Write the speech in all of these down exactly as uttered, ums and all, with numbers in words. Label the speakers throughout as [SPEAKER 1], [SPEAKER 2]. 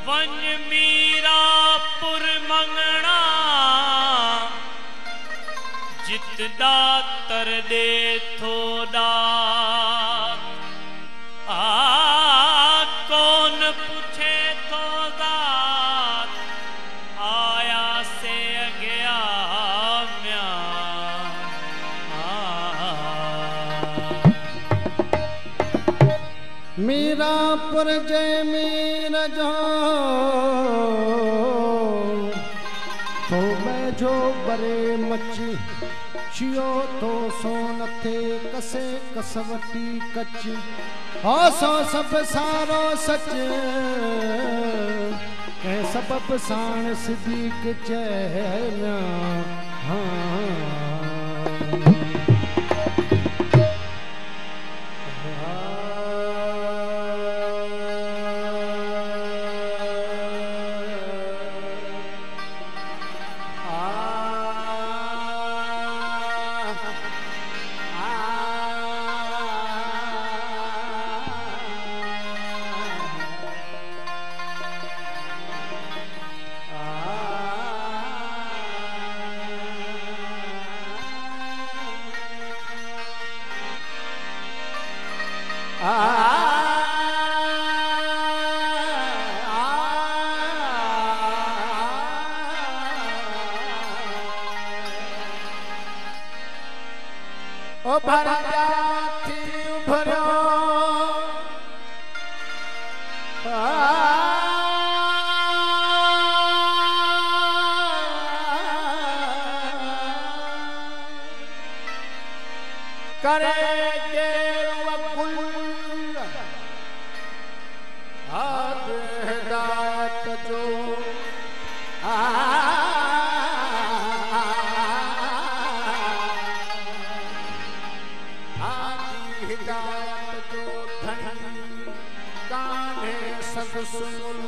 [SPEAKER 1] one Mirapur मंगना जित दातर दे थो दात आ कौन पूछे तो दात आया से गया म्या
[SPEAKER 2] मीरापुर जय मीर जो तो बैठो बरे मची छियो तो सोन थे कसे कसवटी कच आसो सब सारो सच के सबब साण सिद्दीक चैना हाँ ओ भरजा थी भरो करे के वकुल हाथ हिदायत जो हिदायत जो धनी गाने सदसुल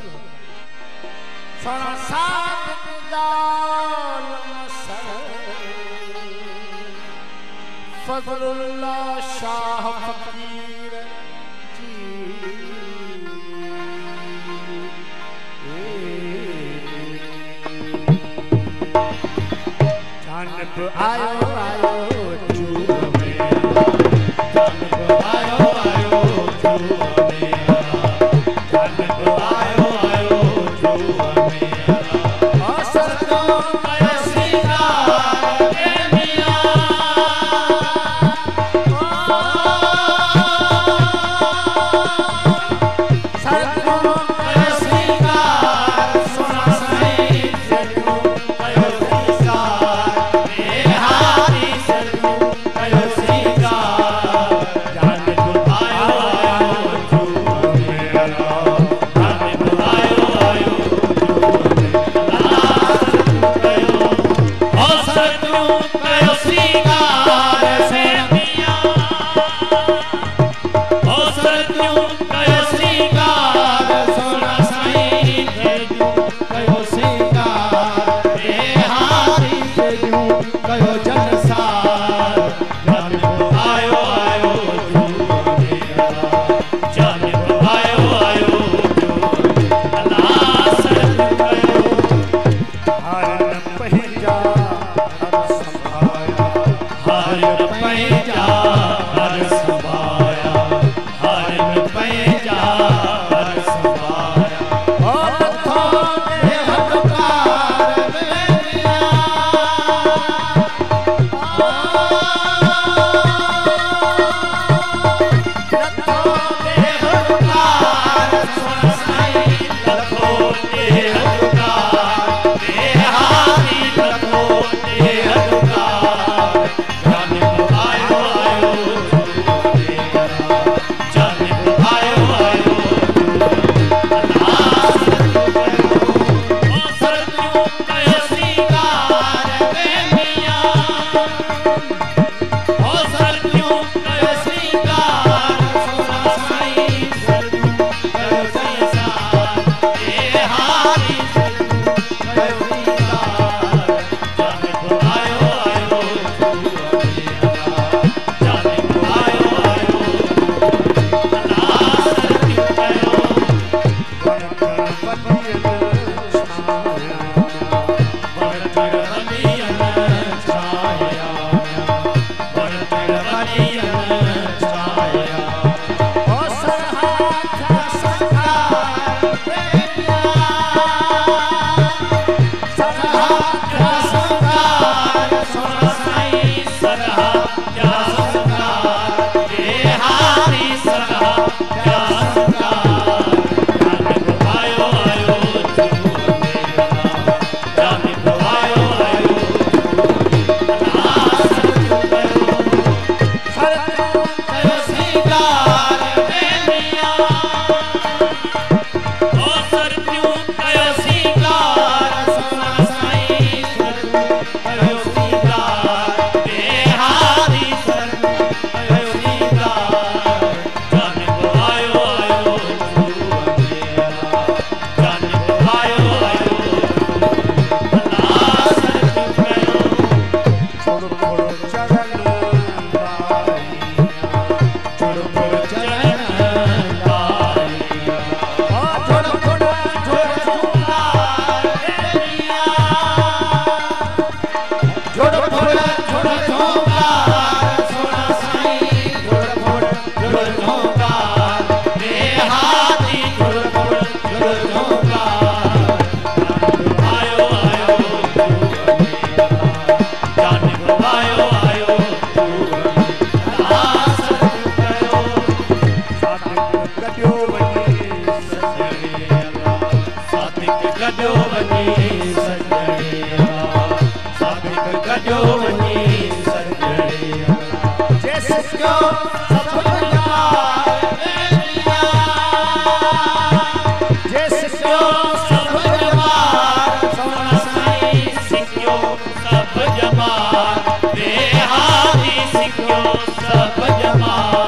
[SPEAKER 2] फरसाद दाल फजलुल्लाह शाह फकीर जानब आयो आयो चूब में जानब आयो आयो चूब में जानब आयो आयो चूब में असरदों का सिंगार के मियां सरदों का सिंगार सोना सही जदू कयो सिंगार ए हाथी सरदू कयो सिंगार जानब आयो आयो चूब मेरा जानब आयो आयो चूब मेरा कयो ओ सरदू कयो सिंगार से मियां ओ सरदू कयो सिंगार सोना सही जदू कयो सिंगार ए हाथी जदू कयो जनसार जानब आयो आयो चूब मेरा जानब आयो आयो चूब अल्लाह सरदू कयो हर न पहिजा हर संभाया हर न पहिजा हर संभाया हर न पहिजा हर संभाया ओ लखों के हकदार में मियां लखों के हकदार सोना सही लखों के हकदार ए हाथी लखों के हकदार जानब आयो आयो चूब मेरा जानब आयो आयो चूब अल्लाह सरदू कयो ओ सरदू कयो सिंगार में मियां ओ सरदू कयो सिंगार सोना सही सरदू कयो सिंगार ए हाथी सरदू कयो सिंगार जानब आयो आयो चूब मेरा जानब कजो वनी सजड़िया साबिक कजो वनी सजड़िया जिसको सब जमार वेलिया जिसको सब जमार सोना साईं सिक्यो सब जमार देहाती सिक्यो सब जमार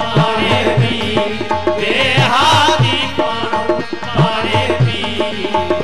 [SPEAKER 3] देहाती पानो पारे भी